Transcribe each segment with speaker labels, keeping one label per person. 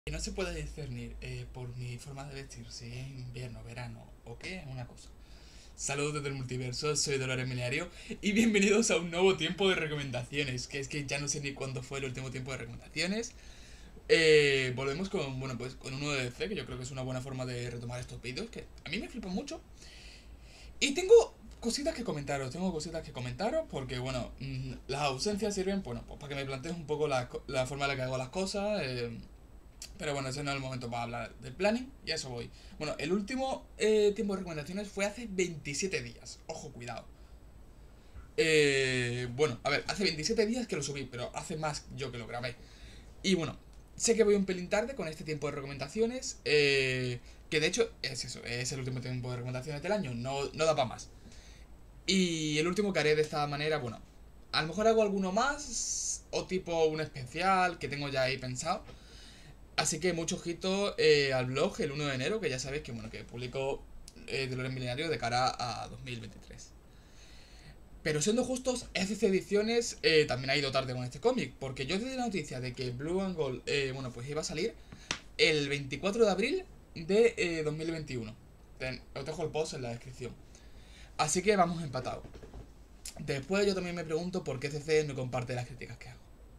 Speaker 1: Y no se puede discernir por mi forma de vestir si es invierno, verano o qué, es una cosa. Saludos desde el multiverso, soy Dolores Miliario y bienvenidos a un nuevo tiempo de recomendaciones, que es que ya no sé ni cuándo fue el último tiempo de recomendaciones. Volvemos con, bueno, pues con uno de DC, que yo creo que es una buena forma de retomar estos vídeos, que a mí me flipan mucho. Y tengo cositas que comentaros, porque bueno, las ausencias sirven, bueno, pues para que me plantees un poco la forma en la que hago las cosas. Pero bueno, ese no es el momento para hablar del planning, y a eso voy. Bueno, el último tiempo de recomendaciones fue hace 27 días. Ojo, cuidado. Bueno, a ver, hace 27 días que lo subí, pero hace más yo que lo grabé. Y bueno, sé que voy un pelín tarde con este tiempo de recomendaciones, que de hecho es eso, es el último tiempo de recomendaciones del año, no da para más. Y el último que haré de esta manera, bueno, a lo mejor hago alguno más, o tipo un especial que tengo ya ahí pensado. Así que mucho ojito al blog el 1 de enero, que ya sabéis que bueno que publico Dolores Milenario de cara a 2023. Pero siendo justos, FC Ediciones también ha ido tarde con este cómic, porque yo di la noticia de que Blue and Gold, bueno, pues iba a salir el 24 de abril de 2021. Os dejo el post en la descripción. Así que vamos empatados. Después yo también me pregunto por qué CC no comparte las críticas que hago.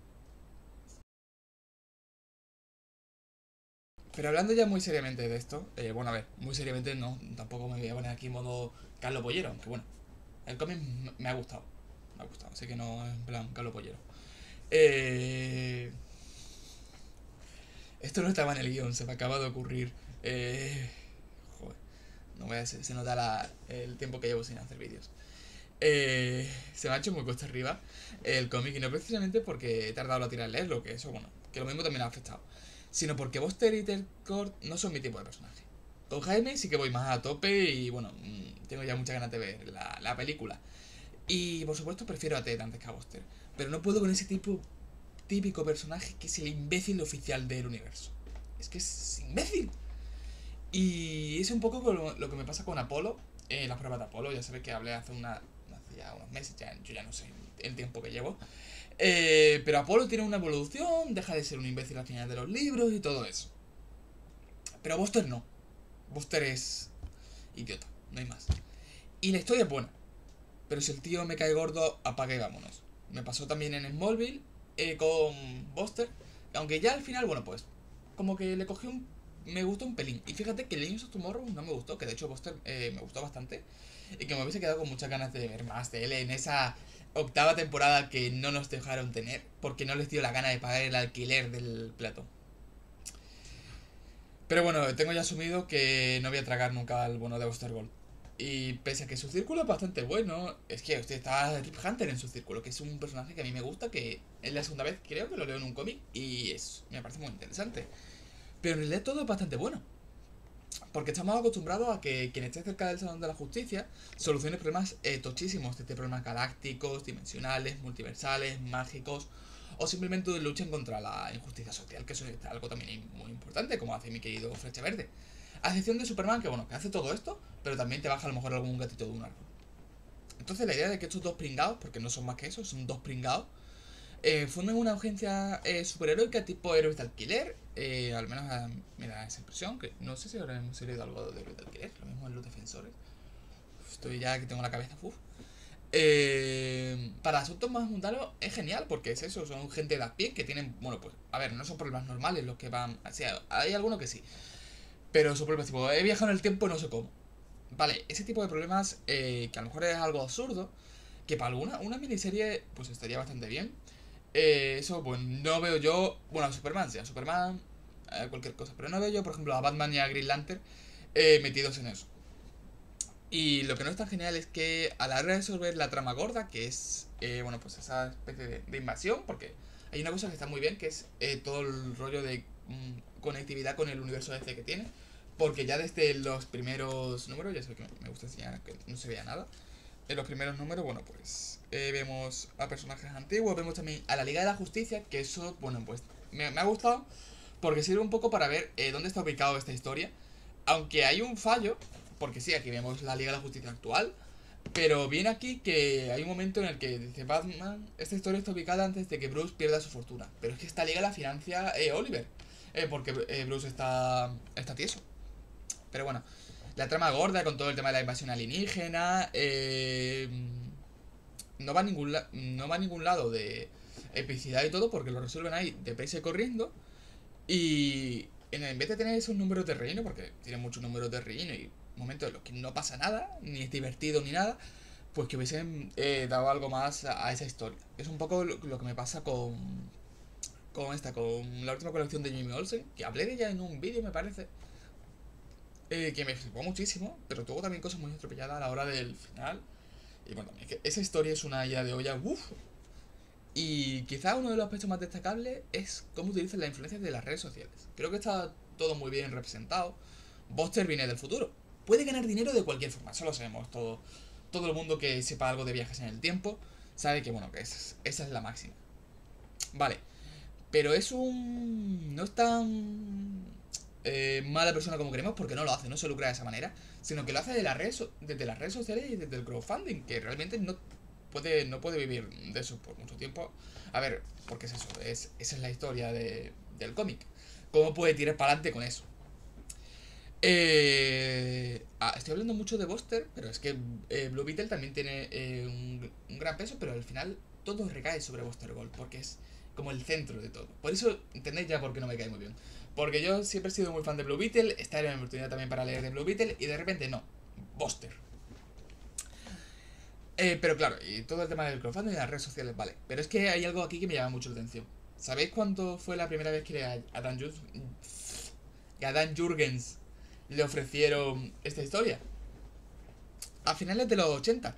Speaker 1: Pero hablando ya muy seriamente de esto, bueno, a ver, muy seriamente no, tampoco me voy a poner aquí en modo Carlos Pollero, aunque bueno, el cómic me ha gustado, así que no es en plan Carlos Pollero. Eh, Esto no estaba en el guión, se me acaba de ocurrir. Joder, no voy a decir, se nota el tiempo que llevo sin hacer vídeos. Se me ha hecho muy cuesta arriba el cómic, y no precisamente porque he tardado a tirar a leerlo, que eso, bueno, que lo mismo también ha afectado, sino porque Buster y Tercord no son mi tipo de personaje. Con Jaime sí que voy más a tope y bueno, tengo ya muchas ganas de ver la película. Y por supuesto prefiero a Ted antes que a Buster, pero no puedo con ese tipo típico personaje que es el imbécil oficial del universo. Es que es imbécil. Y es un poco lo que me pasa con Apolo, las pruebas de Apolo. Ya sabéis que hablé hace ya unos meses, yo ya no sé el tiempo que llevo. Pero Apolo tiene una evolución, deja de ser un imbécil al final de los libros y todo eso. Pero Buster no. Buster es idiota, no hay más. Y la historia es buena, pero si el tío me cae gordo, apaga y vámonos. Me pasó también en Smallville con Buster, aunque ya al final, bueno, pues como que le cogí un... Me gustó un pelín. Y fíjate que Legends of Tomorrow no me gustó, que de hecho Buster me gustó bastante. Y que me hubiese quedado con muchas ganas de ver más de él en esa octava temporada que no nos dejaron tener, porque no les dio la gana de pagar el alquiler del plato. Pero bueno, tengo ya asumido que no voy a tragar nunca al bueno de Buster Gold. Y pese a que su círculo es bastante bueno, es que usted está Rip Hunter en su círculo, que es un personaje que a mí me gusta, que es la segunda vez creo que lo leo en un cómic y me parece muy interesante. Pero en realidad todo es bastante bueno. Porque estamos acostumbrados a que quien esté cerca del Salón de la Justicia solucione problemas tochísimos, desde problemas galácticos, dimensionales, multiversales, mágicos, o simplemente luchen contra la injusticia social, que eso es algo también muy importante, como hace mi querido Flecha Verde. A excepción de Superman, que bueno, que hace todo esto, pero también te baja a lo mejor algún gatito de un árbol. Entonces la idea de que estos dos pringados, porque no son más que eso, son dos pringados, funden una agencia superheroica tipo héroes de alquiler. Al menos me da esa impresión. Que no sé si ahora hemos leído algo de héroes de alquiler. Lo mismo en los defensores. Estoy ya que tengo la cabeza. Para asuntos más mundanos es genial porque es eso. Son gente de a pie que tienen. Bueno, pues a ver, no son problemas normales los que van. O sea, hay algunos que sí. Pero son problemas tipo: he viajado en el tiempo y no sé cómo. Vale, ese tipo de problemas que a lo mejor es algo absurdo. Que para alguna una miniserie pues estaría bastante bien. Eso, pues no veo yo. Bueno, a Superman, sí, a Superman, cualquier cosa. Pero no veo yo, por ejemplo, a Batman y a Green Lantern metidos en eso. Y lo que no es tan genial es que a la hora de resolver la trama gorda, que es, bueno, pues esa especie de invasión, porque hay una cosa que está muy bien, que es todo el rollo de conectividad con el universo DC que tiene. Porque ya desde los primeros números, ya sé que me gusta enseñar que no se vea nada. En los primeros números, bueno, pues vemos a personajes antiguos, vemos también a la Liga de la Justicia, que eso, bueno, pues me ha gustado porque sirve un poco para ver dónde está ubicado esta historia. Aunque hay un fallo, porque sí, aquí vemos la Liga de la Justicia actual, pero viene aquí que hay un momento en el que dice Batman, esta historia está ubicada antes de que Bruce pierda su fortuna. Pero es que esta liga la financia Oliver. porque Bruce está tieso. Pero bueno, la trama gorda con todo el tema de la invasión alienígena no va a ningún lado de epicidad y todo porque lo resuelven ahí deprisa y corriendo. Y en vez de tener esos números de relleno, porque tiene muchos números de relleno y momentos en los que no pasa nada, ni es divertido ni nada, pues que hubiesen dado algo más a esa historia. Es un poco lo que me pasa con la última colección de Jimmy Olsen, que hablé de ella en un vídeo, me parece, que me flipó muchísimo, pero tuvo también cosas muy atropelladas a la hora del final. Y bueno, es que esa historia es una idea de olla, uff. Y quizá uno de los aspectos más destacables es cómo utilizan la influencia de las redes sociales. Creo que está todo muy bien representado. Buster viene del futuro. Puede ganar dinero de cualquier forma, eso lo sabemos todo. Todo el mundo que sepa algo de viajes en el tiempo sabe que, bueno, que esa es la máxima. Vale, pero no es tan mala persona como creemos porque no lo hace, no se lucra de esa manera, sino que lo hace desde las redes sociales y desde el crowdfunding, que realmente no puede vivir de eso por mucho tiempo. A ver, porque es eso, esa es la historia del cómic. ¿Cómo puede tirar para adelante con eso? Estoy hablando mucho de Buster, pero es que Blue Beetle también tiene un gran peso, pero al final todo recae sobre Buster Gold, porque es como el centro de todo. Por eso entendéis ya por qué no me cae muy bien. Porque yo siempre he sido muy fan de Blue Beetle, esta era mi oportunidad también para leer de Blue Beetle, y de repente no, Buster. Pero claro, y todo el tema del crowdfunding y las redes sociales, vale. Pero es que hay algo aquí que me llama mucho la atención. ¿Sabéis cuándo fue la primera vez que a Dan Jurgens le ofrecieron esta historia? A finales de los 80.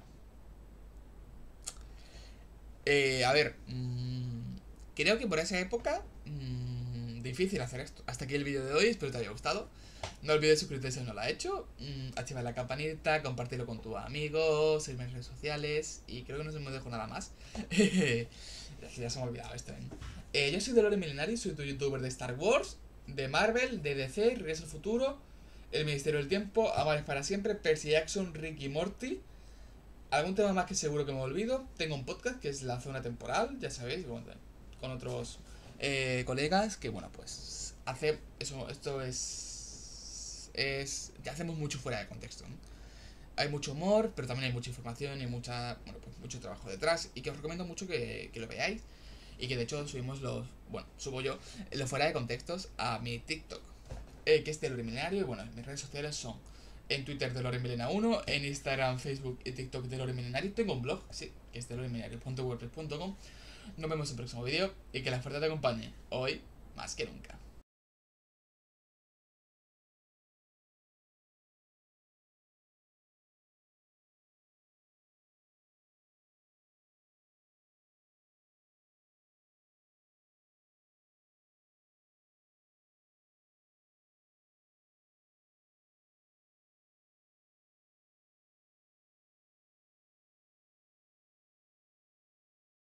Speaker 1: A ver, creo que por esa época difícil hacer esto. Hasta aquí el vídeo de hoy, espero te haya gustado. No olvides suscribirte si no lo has hecho, activar la campanita, compartirlo con tus amigos, seguirme en redes sociales y creo que no se me dejo nada más. Ya se me ha olvidado esto. Yo soy Delore Milenario, soy tu youtuber de Star Wars, de Marvel, de DC, Regreso al Futuro, El Ministerio del Tiempo, Amores para Siempre, Percy Jackson, Rick y Morty. Algún tema más que seguro que me olvido. Tengo un podcast que es La Zona Temporal, ya sabéis, con otros colegas que, bueno, pues hace eso, esto ya hacemos mucho fuera de contexto, ¿no? Hay mucho humor, pero también hay mucha información y pues mucho trabajo detrás y que os recomiendo mucho que lo veáis y que de hecho subo yo los fuera de contextos a mi TikTok, que es Delore Milenario y bueno, mis redes sociales son en Twitter DeloreMilena1, en Instagram, Facebook y TikTok Delore Milenario. Tengo un blog, sí, que es deloremilenario.wordpress.com. Nos vemos en el próximo vídeo y que la fuerza te acompañe hoy más que nunca.